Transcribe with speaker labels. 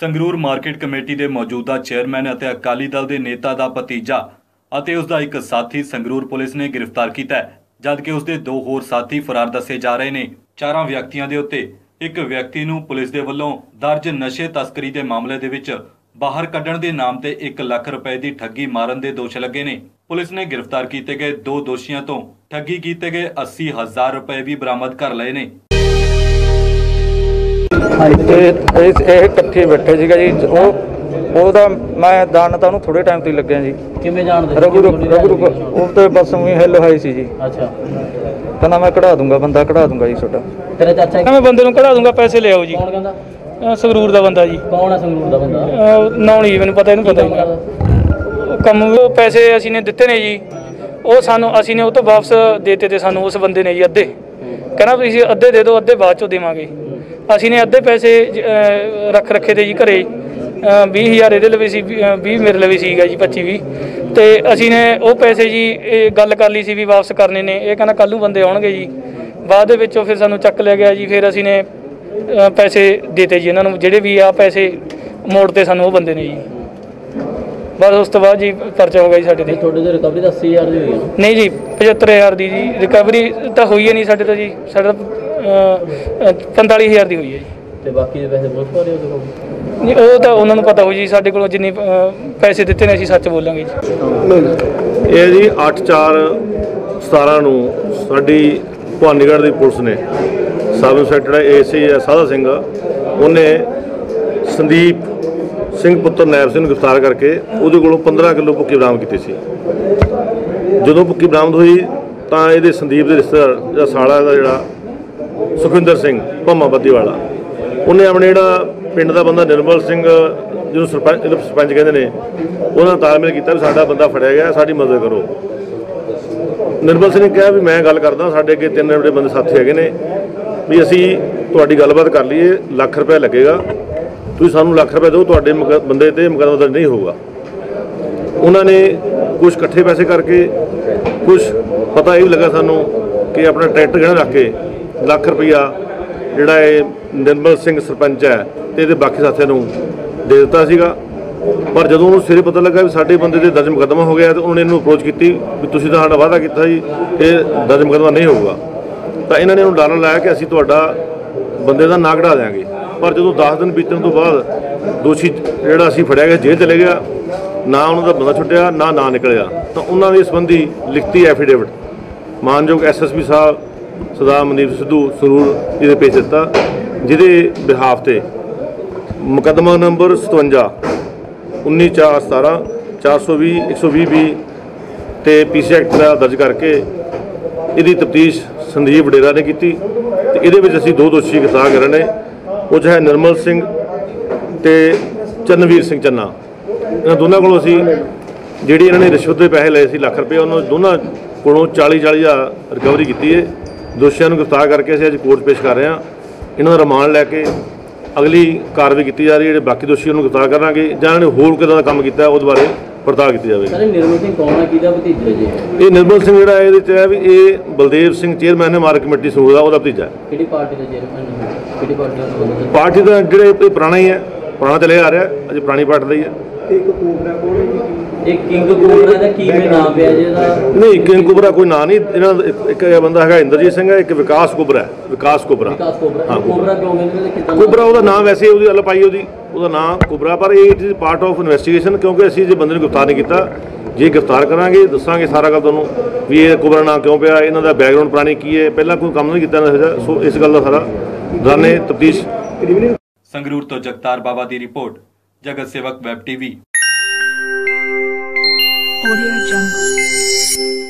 Speaker 1: Sangrur market committee ਦੇ ਮੌਜੂਦਾ chairman ਅਤੇ ਅਕਾਲੀ ਦਲ ਦੇ ਨੇਤਾ ਦਾ ਭਤੀਜਾ ਅਤੇ ਉਸ ਦਾ ਇੱਕ ਸਾਥੀ ਸੰਗਰੂਰ ਪੁਲਿਸ ਨੇ ਗ੍ਰਿਫਤਾਰ ਕੀਤਾ ਹੈ, ਜਦਕਿ ਉਸ ਦੇ ਦੋ ਹੋਰ ਸਾਥੀ ਫਰਾਰ ਦੱਸੇ ਜਾ ਰਹੇ ਨੇ। ਚਾਰਾਂ ਵਿਅਕਤੀਆਂ ਦੇ ਉੱਤੇ ਇੱਕ ਵਿਅਕਤੀ ਨੂੰ ਪੁਲਿਸ ਦੇ ਵੱਲੋਂ ਦਰਜ ਨਸ਼ੇ ਤਸਕਰੀ ਦੇ ਮਾਮਲੇ ਦੇ ਵਿੱਚ ਬਾਹਰ ਕੱਢਣ ਦੇ ਨਾਮ ਤੇ 1 ਲੱਖ ਰੁਪਏ ਦੀ ਠੱਗੀ ਮਾਰਨ ਦੇ ਦੋਸ਼ ਲੱਗੇ ਨੇ। ਪੁਲਿਸ ਨੇ ਗ੍ਰਿਫਤਾਰ ਕੀਤੇ ਗਏ ਦੋ ਦੋਸ਼ੀਆਂ ਤੋਂ ਠੱਗੀ ਕੀਤੇ ਗਏ 80,000 ਰੁਪਏ ਵੀ ਬਰਾਮਦ ਕਰ ਲਏ ਨੇ।
Speaker 2: इकट्ठे बैठे सीगा जी मैं दान तो थोड़े टाइम तो ही लग्या जी।
Speaker 3: किवें जानदे?
Speaker 2: रघु तो बस उही हेलो हाई सी जी।
Speaker 3: अच्छा,
Speaker 2: कहना मैं कढ़ा दूंगा, बंदा कढ़ा दूंगा जी छोटा।
Speaker 3: तेरा चाचा
Speaker 2: मैं बंदे नूं कढ़ा दूंगा, पैसे ले आओ जी।
Speaker 3: कौन कहंदा?
Speaker 2: संगरूर दा बंदा जी।
Speaker 3: कौन है संगरूर दा बंदा?
Speaker 2: नाम नहीं मैनूं पता, इहनूं पता नहीं। कम पैसे असीं ने दित्ते ने जी, ਉਹ ਸਾਨੂੰ ਅਸੀਂ ਨੇ ਉਹ ਤੋਂ ਵਾਪਸ ਦੇਤੇ ਤੇ ਸਾਨੂੰ ਉਸ ਬੰਦੇ ਨੇ ਜੀ ਅੱਧੇ। ਕਹਿੰਦਾ ਤੁਸੀਂ ਅੱਧੇ ਦੇ ਦਿਓ, ਅੱਧੇ ਬਾਅਦ ਚੋਂ ਦੇਵਾਂਗੇ। ਅਸੀਂ ਨੇ ਅੱਧੇ ਪੈਸੇ ਰੱਖ ਰੱਖੇ ਤੇ ਜੀ ਘਰੇ। 20,000 ਇਹਦੇ ਲਵੇ ਸੀ, 20 ਮੇਰੇ ਲਵੇ ਸੀਗਾ ਜੀ, 25-20 ਤੇ ਅਸੀਂ ਨੇ ਉਹ ਪੈਸੇ ਜੀ ਇਹ ਗੱਲ ਕਰ ਲਈ ਸੀ ਵੀ ਵਾਪਸ ਕਰਨੇ ਨੇ। ਇਹ ਕਹਿੰਦਾ ਕੱਲ੍ਹ ਨੂੰ ਬੰਦੇ ਆਉਣਗੇ ਜੀ। ਬਾਅਦ ਦੇ ਵਿੱਚੋਂ ਫਿਰ ਸਾਨੂੰ ਚੱਕ ਲਿਆ ਗਿਆ ਜੀ। ਫਿਰ ਅਸੀਂ ਨੇ ਪੈਸੇ ਦੇਤੇ ਜੀ ਇਹਨਾਂ ਨੂੰ, ਜਿਹੜੇ ਵੀ ਆ ਪੈਸੇ ਮੋੜ ਤੇ ਸਾਨੂੰ ਉਹ ਬੰਦੇ ਨੇ ਜੀ। बस उस तो बाद जी परचा हो गया जी साडे ते।
Speaker 3: ਤੁਹਾਡੇ ਤੇ ਰਿਕਵਰੀ 80,000 ਦੀ ਹੋਈ ਹੈ?
Speaker 2: नहीं जी 75,000 ਦੀ ਜੀ ਰਿਕਵਰੀ ਤਾਂ ਹੋਈ ਹੈ ਨਹੀਂ ਸਾਡੇ ਤੋਂ ਜੀ। ਸਾਡਾ 45,000 ਦੀ ਹੋਈ ਹੈ ਜੀ।
Speaker 3: ਤੇ ਬਾਕੀ ਦੇ ਪੈਸੇ ਪੁਲਿਸ ਵਾਲੇ ਉਹਦੇ ਕੋਲ?
Speaker 2: ਨਹੀਂ ਉਹ ਤਾਂ ਉਹਨਾਂ ਨੂੰ ਪਤਾ ਹੋ ਜੀ। ਸਾਡੇ ਕੋਲੋਂ ਜਿੰਨੇ ਪੈਸੇ ਦਿੱਤੇ ਨੇ ਅਸੀਂ ਸੱਚ ਬੋਲਾਂਗੇ ਜੀ।
Speaker 4: ਇਹ ਜੀ 8/4/17 ਨੂੰ ਸਾਡੀ ਭਵਾਨੀਗੜ੍ਹ ਦੀ ਪੁਲਿਸ ਨੇ ਸਬ ਇੰਸਪੈਕਟਰ ਏਸੀ ਸਾਧਾ ਸਿੰਘ ਉਹਨੇ ਸੰਦੀਪ ਸਿੰਘ ਪੁੱਤਰ ਨੈਬ ਸਿੰਘ ਨੂੰ ਗ੍ਰਿਫਤਾਰ ਕਰਕੇ ਉਹਦੇ ਕੋਲੋਂ 15 ਕਿਲੋ ਭੁੱਕੀ ਬਰਾਮਦ ਕੀਤੀ ਸੀ। ਜਦੋਂ ਭੁੱਕੀ ਬਰਾਮਦ ਹੋਈ ਤਾਂ ਇਹਦੇ ਸੰਦੀਪ ਦੇ ਰਿਸ਼ਤੇਦਾਰ ਜਿਹੜਾ ਸਾਲਾ ਦਾ ਜਿਹੜਾ ਸੁਖਵਿੰਦਰ ਸਿੰਘ ਭੰਮਾਬੱਦੀ ਵਾਲਾ, ਉਹਨੇ ਆਪਣੇ ਜਿਹੜਾ ਪਿੰਡ ਦਾ ਬੰਦਾ ਨਿਰਮਲ ਸਿੰਘ ਜਿਹਨੂੰ ਸਰਪੰਚ ਕਹਿੰਦੇ ਨੇ, ਉਹਨਾਂ ਤਾਲਮੇਲ ਕੀਤਾ ਵੀ ਸਾਡਾ ਬੰਦਾ ਫੜਿਆ ਗਿਆ, ਸਾਡੀ ਮਦਦ ਕਰੋ। ਨਿਰਮਲ ਸਿੰਘ ਨੇ ਕਿਹਾ ਵੀ ਮੈਂ ਗੱਲ ਕਰਦਾ, ਸਾਡੇ ਅੱਗੇ 3 ਵੱਡੇ ਬੰਦੇ ਸਾਥੀ ਹੈਗੇ ਨੇ, ਵੀ ਅਸੀਂ ਤੁਹਾਡੀ ਗੱਲਬਾਤ ਕਰ ਲਈਏ, ਲੱਖ ਰੁਪਏ ਲੱਗੇਗਾ, ਤੁਸੀਂ ਸਾਨੂੰ ਲੱਖ ਰੁਪਏ ਦਿਓ, ਤੁਹਾਡੇ ਬੰਦੇ ਤੇ ਮੁਕੱਦਮਾ ਦਰਜ ਨਹੀਂ ਹੋਊਗਾ। ਉਹਨਾਂ ਨੇ ਕੁਛ ਇਕੱਠੇ ਪੈਸੇ ਕਰਕੇ, ਕੁਛ ਪਤਾ ਇਹ ਵੀ ਲੱਗਾ ਸਾਨੂੰ ਕਿ ਆਪਣਾ ਟਰੈਕਟਰ ਗਹਿਣਾ ਰੱਖ ਕੇ ਲੱਖ ਰੁਪਈਆ ਜਿਹੜਾ ਇਹ ਨਿਰਮਲ ਸਿੰਘ ਸਰਪੰਚ ਹੈ ਤੇ ਇਹਦੇ ਬਾਕੀ ਸਾਥੀਆਂ ਨੂੰ ਦੇ ਦਿੱਤਾ ਸੀਗਾ। ਪਰ ਜਦੋਂ ਉਹਨੂੰ ਸਵੇਰੇ ਪਤਾ ਲੱਗਾ ਵੀ ਸਾਡੇ ਬੰਦੇ ਤੇ ਦਰਜ ਮੁਕੱਦਮਾ ਹੋ ਗਿਆ ਤਾਂ ਉਹਨਾਂ ਨੇ ਇਹਨੂੰ ਅਪਰੋਚ ਕੀਤੀ ਵੀ ਤੁਸੀਂ ਤਾਂ ਸਾਡਾ ਵਾਅਦਾ ਕੀਤਾ ਜੀ ਇਹ ਦਰਜ ਮੁਕੱਦਮਾ ਨਹੀਂ ਹੋਊਗਾ। ਤਾਂ ਇਹਨਾਂ ਨੇ ਉਹਨੂੰ ਡਰ ਲਾਇਆ ਕਿ ਅਸੀਂ ਤੁਹਾਡਾ ਬੰਦੇ ਦਾ ਨਾਂ ਕਢਾ ਦਿਆਂਗੇ। ਪਰ ਜਦੋਂ 10 ਦਿਨ ਬੀਤਣ ਤੋਂ ਬਾਅਦ ਦੋਸ਼ੀ ਜਿਹੜਾ ਅਸੀਂ ਫੜਿਆ ਗਿਆ ਜੇਲ੍ਹ ਚਲੇ ਗਿਆ, ਨਾ ਉਹਨਾਂ ਦਾ ਬੰਦਾ ਛੁੱਟਿਆ ਨਾ ਨਿਕਲਿਆ, ਤਾਂ ਉਹਨਾਂ ਦੇ ਸੰਬੰਧੀ ਲਿਖਤੀ ਐਫੀਡੇਵਿਟ ਮਾਨਯੋਗ SSP ਸਾਹਿਬ ਸਰਦਾਰ ਮਨਦੀਪ ਸਿੱਧੂ ਸੰਗਰੂਰ ਇਹਦੇ ਪੇਸ਼ ਦਿੱਤਾ, ਜਿਹਦੇ ਬਿਹਾਫ ਤੇ ਮੁਕੱਦਮਾ ਨੰਬਰ 57 19/4/17 420 120B ਤੇ PC ਐਕਟ ਦਾ ਦਰਜ ਕਰਕੇ ਇਹਦੀ ਤਫਤੀਸ਼ ਸੰਦੀਪ ਵਡੇਰਾ ਨੇ ਕੀਤੀ। ਤੇ ਇਹਦੇ ਵਿੱਚ ਅਸੀਂ ਦੋ ਦੋਸ਼ੀ ਗ੍ਰਿਫਤਾਰ ਕਰ ਰਹੇ ਨੇ, ਉਹ ਹੈ ਨਿਰਮਲ ਸਿੰਘ ਤੇ ਚਰਨਵੀਰ ਸਿੰਘ ਚੰਨਾ। ਇਹਨਾਂ ਦੋਨਾਂ ਕੋਲੋਂ ਅਸੀਂ ਜਿਹੜੀ ਇਹਨਾਂ ਨੇ ਰਿਸ਼ਵਤ ਦੇ ਪੈਸੇ ਲਏ ਸੀ ਲੱਖ ਰੁਪਏ, ਉਹਨਾਂ ਦੋਨਾਂ ਕੋਲੋਂ 40,000 ਰਿਕਵਰੀ ਕੀਤੀ ਹੈ। ਦੋਸ਼ੀਆਂ ਨੂੰ ਗ੍ਰਿਫਤਾਰ ਕਰਕੇ ਅਸੀਂ ਅੱਜ ਕੋਰਟ ਪੇਸ਼ ਕਰ ਰਹੇ ਹਾਂ। ਇਹਨਾਂ ਦਾ ਰਿਮਾਂਡ ਲੈ ਕੇ ਅਗਲੀ ਕਾਰਵਾਈ ਕੀਤੀ ਜਾ ਰਹੀ ਹੈ। ਜਿਹੜੇ ਬਾਕੀ ਦੋਸ਼ੀਆਂ ਨੂੰ ਗ੍ਰਿਫਤਾਰ ਕਰਾਂਗੇ ਜਾਂ ਇਹਨਾਂ ਨੇ ਹੋਰ ਕਿੱਦਾਂ ਦਾ ਕੰਮ ਕੀਤਾ ਉਹਦੇ ਬਾਰੇ ਪੜਤਾਲ ਕੀਤੀ ਜਾਵੇਗੀ।
Speaker 3: ਸਰ ਨਿਰਮਲ ਸਿੰਘ ਕੌਣ ਹੈ, ਕਿਹਦਾ ਭਤੀਜਾ ਜੀ?
Speaker 4: ਇਹ ਨਿਰਮਲ ਸਿੰਘ ਜਿਹੜਾ ਇਹਦੇ 'ਚ ਹੈ ਵੀ ਇਹ ਬਲਦੇਵ ਸਿੰਘ ਚੇਅਰਮੈਨ ਹੈ ਮਾਰਕੀਟ ਕਮੇਟੀ ਸੰਗਰੂਰ ਦਾ, ਉਹਦਾ ਭਤੀਜਾ ਹੈ।
Speaker 3: ਕਿਹੜੀ ਪਾਰਟੀ ਦਾ ਚੇਅਰਮੈਨ ਹੈ? ਕਿਹੜੀ ਪਾਰਟੀ ਦਾ?
Speaker 4: ਪਾਰਟੀ ਦਾ ਜਿਹੜਾ ਇਹ ਪੁਰਾਣਾ ਹੀ ਹੈ, ਪੁਰਾਣਾ ਚੱਲਿਆ ਆ ਰਿਹਾ, ਅਜੇ ਪੁਰਾਣੀ ਪਾਰਟੀ ਦਾ ਹੀ ਹੈ।
Speaker 3: ਇੱਕ ਕਿੰਗ ਕੋਬਰਾ ਦਾ ਕੀ ਨਾਮ ਪਿਆ ਜੀ ਇਹਦਾ?
Speaker 4: ਨਹੀਂ, ਕਿੰਗ ਕੋਬਰਾ ਕੋਈ ਨਾਂ ਨਹੀਂ ਇਹਨਾਂ ਦਾ। ਇੱਕ ਬੰਦਾ ਹੈਗਾ ਇੰਦਰਜੀਤ ਸਿੰਘ ਹੈ, ਇੱਕ ਵਿਕਾਸ ਕੋਬਰਾ ਹੈ। ਵਿਕਾਸ ਕੋਬਰਾ
Speaker 3: ਕੋਬਰਾ ਕਿਉਂ ਕਹਿੰਦੇ ਨੇ?
Speaker 4: ਕੋਬਰਾ ਉਹਦਾ ਨਾਮ ਵੈਸੇ ਉਹਦੀ ਗੱਲ ਪਾਈ ਉਹਦਾ ਨਾਮ ਕੋਬਰਾ, ਪਰ ਇਹ it is part of investigation, ਕਿਉਂਕਿ ਅਸੀਂ ਜੇ ਬੰਦੇ ਨੂੰ ਗ੍ਰਿਫਤਾਰ ਨਹੀਂ ਕੀਤਾ, ਜੇ ਗ੍ਰਿਫਤਾਰ ਕਰਾਂਗੇ ਦੱਸਾਂਗੇ ਸਾਰਾ ਗੱਲ ਤੁਹਾਨੂੰ ਵੀ ਇਹ ਕੋਬਰਾ ਨਾਂ ਕਿਉਂ ਪਿਆ, ਇਹਨਾਂ ਦਾ ਬੈਕਗਰਾਉਂਡ ਪੁਰਾਣੀ ਕੀ ਹੈ, ਪਹਿਲਾਂ ਕੋਈ ਕੰਮ ਨਹੀਂ ਕੀਤਾ ਇਹਨਾਂ। ਸੋ ਇਸ ਗੱਲ ਦਾ ਸਾਰਾ ਦੌਰਾਨੇ ਤਫਤੀਸ਼।
Speaker 1: ਸੰਗਰੂਰ ਤੋਂ ਜਗਤਾਰ ਬਾਵਾ ਦੀ ਰਿਪੋਰਟ, ਜਗਤ ਸੇਵਕ ਵੈਬ TV।
Speaker 5: Audio Jungle।